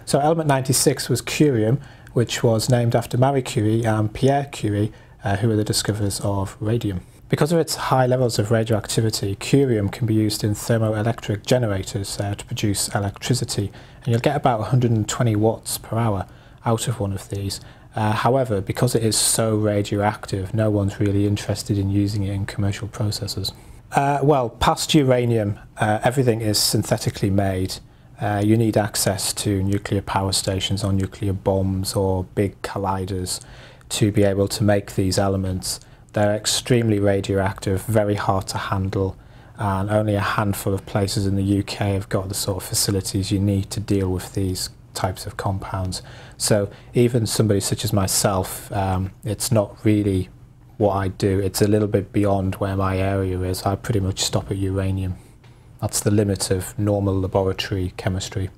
So element 96 was curium, which was named after Marie Curie and Pierre Curie, who were the discoverers of radium. Because of its high levels of radioactivity, curium can be used in thermoelectric generators to produce electricity, and you'll get about 120 watts per hour out of one of these. However, because it is so radioactive, no one's really interested in using it in commercial processes. Well, past uranium, everything is synthetically made. You need access to nuclear power stations or nuclear bombs or big colliders to be able to make these elements. They're extremely radioactive, very hard to handle, and only a handful of places in the UK have got the sort of facilities you need to deal with these types of compounds. So even somebody such as myself, it's not really what I do. It's a little bit beyond where my area is. I pretty much stop at uranium. That's the limit of normal laboratory chemistry.